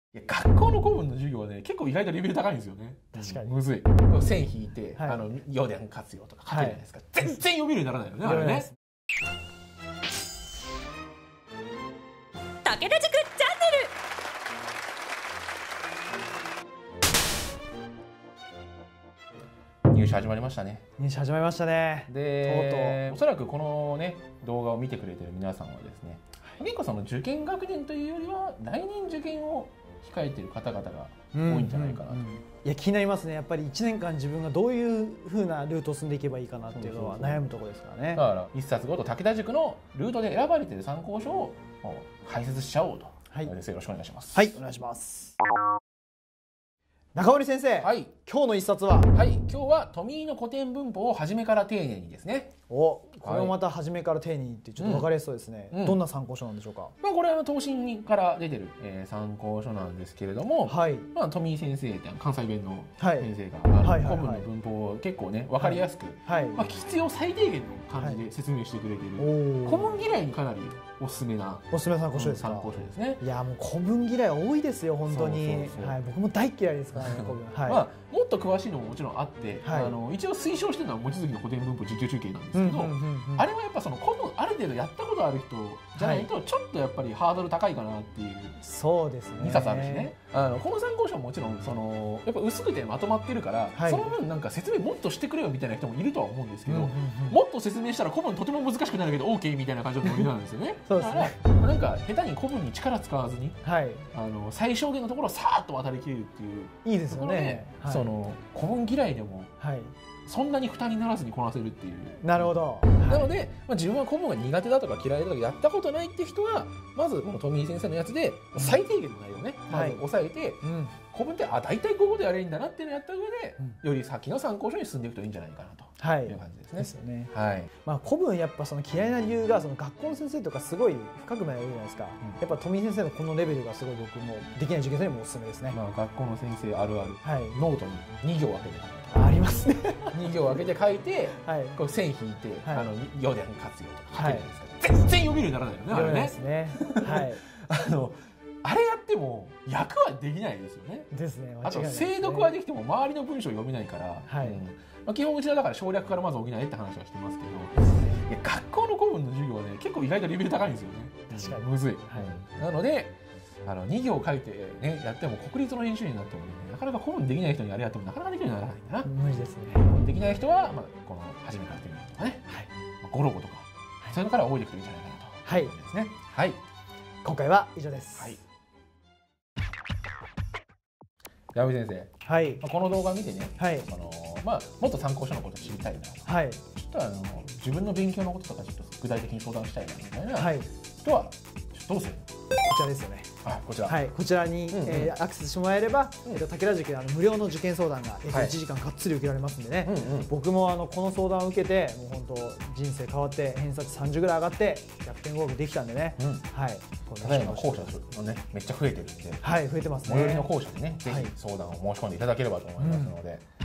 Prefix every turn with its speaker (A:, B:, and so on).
A: いや学校の古文の授業はね結構意外とレベル高いんですよね。
B: 確かに
A: むずい。線引いて、
B: はい、
A: 余電活用とか書けるじゃないですか、全然読めるようにならないよねあれね。
C: 武田塾チャンネル。
A: 入試始まりましたね。
B: 入試始まりましたね。
A: で、おそらくこのね動画を見てくれてる皆さんはですね、結構その受験学年というよりは来年受験を控えている方々が多いんじゃないかなと。
B: いや気になりますね。やっぱり1年間自分がどういう風なルートを進んでいけばいいかなっていうのは悩むところですからね。
A: だから一冊ごと武田塾のルートで選ばれている参考書を解説しちゃおうと。はい、よろしくお願いします。
B: はい、お願いします。中森先生、はい、今日の一冊は、
A: はい、今日は富井の古典文法を初めから丁寧にですね。
B: これをまた初めから丁寧にってちょっと分かりやすそうですね。どんな参考書なんでしょうか。
A: これは東進から出てる、参考書なんですけれども、はい、富井先生って関西弁の先生が古文の文法を結構ね分かりやすく、必要最低限の感じで説明してくれている、古文嫌いにかなりおすすめな
B: 参考書ですか。
A: 参考書ですね。
B: いやもう古文嫌い多いですよ本当に。僕も大嫌いですからね古文。
A: もっと詳しいのももちろんあって、一応推奨してるのは望月の古典文法実況中継なんですけど、あれはやっぱその古文ある程度やったことある人じゃないとちょっとやっぱりハードル高いかなっていう。
B: そうですね。
A: 2冊あるしね。この参考書はもちろんそのやっぱ薄くてまとまってるから、その分なんか説明もっとしてくれよみたいな人もいるとは思うんですけど、もっと説明したら古文とても難しくなるけど OK みたいな感じのノリなんですよね。
B: そうですね。
A: なんか下手に古文に力使わずに、最小限のところをさーっと渡りきれるっていう
B: いいですよね。
A: その古文嫌いでもそんなに負担にならずにこなせるっていう。
B: なるほど。
A: なので、自分は古文が苦手だとか嫌いだとかやったことないって人はまずこの富井先生のやつで最低限の内容をねまず抑えて、古文って大体こういうことやればいいんだなっていうのをやった上で、より先の参考書に進んでいくといいんじゃないかなという感じですね。
B: ですよね。
A: はい。
B: 古文やっぱその嫌いな理由がその学校の先生とかすごい深く学べるじゃないですか。やっぱ富井先生のこのレベルがすごい僕もできない受験生にもおすすめですね。
A: 学校の先生あるある。ノートに2行分けて。
B: ありますね。
A: 2行分けて書いて、こう線引いて、余電活用とか書けるんですけど、全然読めるようにならないよね。あれね。ですね。はい。あれやっても役はできないですよね。
B: ですね。
A: あと精読はできても周りの文章を読めないから、基本うちはだから省略からまず補えって話はしてますけど、いや学校の古文の授業はね結構意外とレベル高いんですよね。確かにむずい。なので2行書いてねやっても国立の編集員になってもねなかなか古文できない人にあれやってもなかなかできるようにならないんだな。
B: 無理ですね。
A: できない人はこの初めから丁寧とかね、ゴロゴとかそういうのから覚えていくといいんじゃないかなと。はいですね。はい。
B: 今回は以上です。
A: はい。矢部先生、はい、この動画見てね、はい、もっと参考書のこと知りたいな、はい、ちょっと自分の勉強のこととかちょっと具体的に相談したいなみたいな人はどうする？
B: こちらですよね。
A: こちら。
B: はい、こちらにアクセスしてもらえれば、武田塾で無料の受験相談が1時間がっつり受けられますんでね。僕もこの相談を受けて、もう本当人生変わって偏差値30ぐらい上がって逆転合格できたんでね。はい。
A: ただいま校舎のねめっちゃ増えてるんで、
B: はい増えてますね。
A: 最寄りの校舎でねぜひ相談を申し込んでいただければと思いますので。